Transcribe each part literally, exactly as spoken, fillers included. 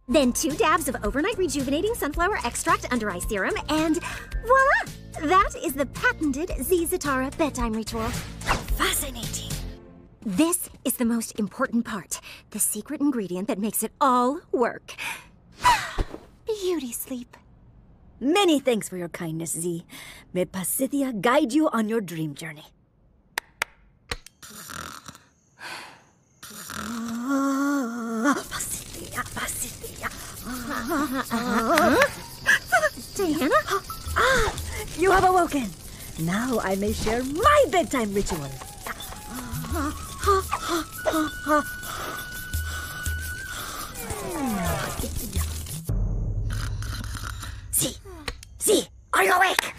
Then two dabs of overnight rejuvenating sunflower extract under eye serum, and voila! That is the patented Z-Zatara bedtime ritual. Fascinating. This is the most important part, the secret ingredient that makes it all work. Beauty sleep. Many thanks for your kindness, Z. May Pasithia guide you on your dream journey. Pasithia, Pasithia. Diana? Ah, you have awoken. Now I may share my bedtime ritual. Z, Z, are you awake?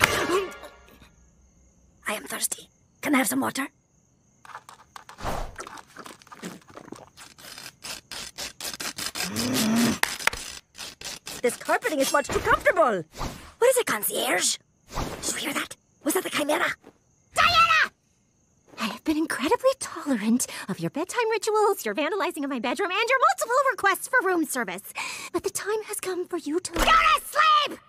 I am thirsty. Can I have some water? This carpeting is much too comfortable. What is it, concierge? Did you hear that? Was that the chimera? Diana! I have been incredibly tolerant of your bedtime rituals, your vandalizing of my bedroom, and your multiple requests for room service. But the time has come for you to... Go to sleep!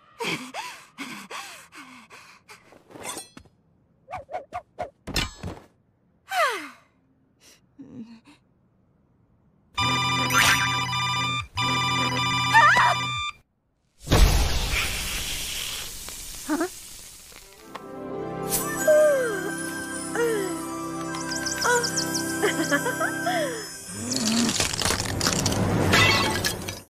Huh? Oh.